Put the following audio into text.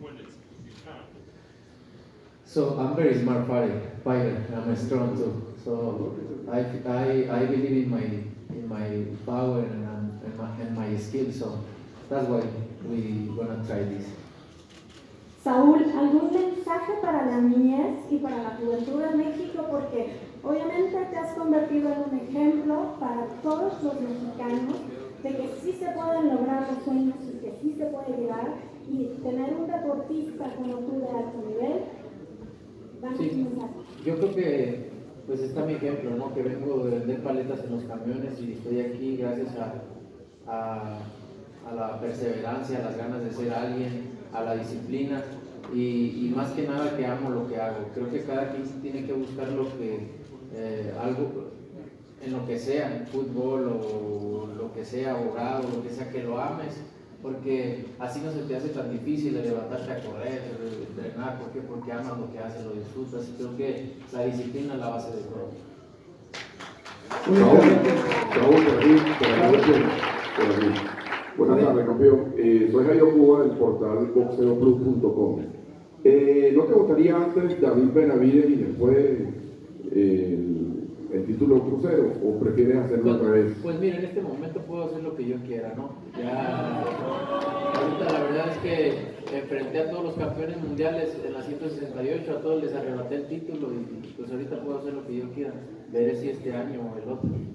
So I'm very smart fighter. I'm strong too. So I believe in my power and my skill. So that's why we gonna try this. Saúl, ¿algún mensaje para la niñez y para la juventud de México? Porque obviamente te has convertido en un ejemplo para todos los mexicanos de que sí se pueden lograr los sueños y que sí se puede llegar, y tener un deportista como tú de alto nivel. Sí, yo creo que pues está mi ejemplo, ¿no? Que vengo de vender paletas en los camiones y estoy aquí gracias a la perseverancia, a las ganas de ser alguien, a la disciplina y más que nada que amo lo que hago. Creo que cada quien tiene que buscar lo que, algo en lo que sea, fútbol o lo que sea, abogado, lo que sea, que lo ames, porque así no se te hace tan difícil de levantarte a correr, de entrenar. ¿Por qué? Porque amas lo que haces, lo disfrutas, y creo que la disciplina es la base de todo. Buenas tardes, campeón. Soy Jairo Cuba del portal boxeoplus.com. ¿No te gustaría antes David Benavides y después el título crucero, o prefieres hacerlo otra vez? Pues mira, en este momento puedo hacer lo que yo quiera, ¿no? Ya, ahorita la verdad es que enfrenté a todos los campeones mundiales en la 168, a todos les arrebaté el título y pues ahorita puedo hacer lo que yo quiera. Veré si este año o el otro.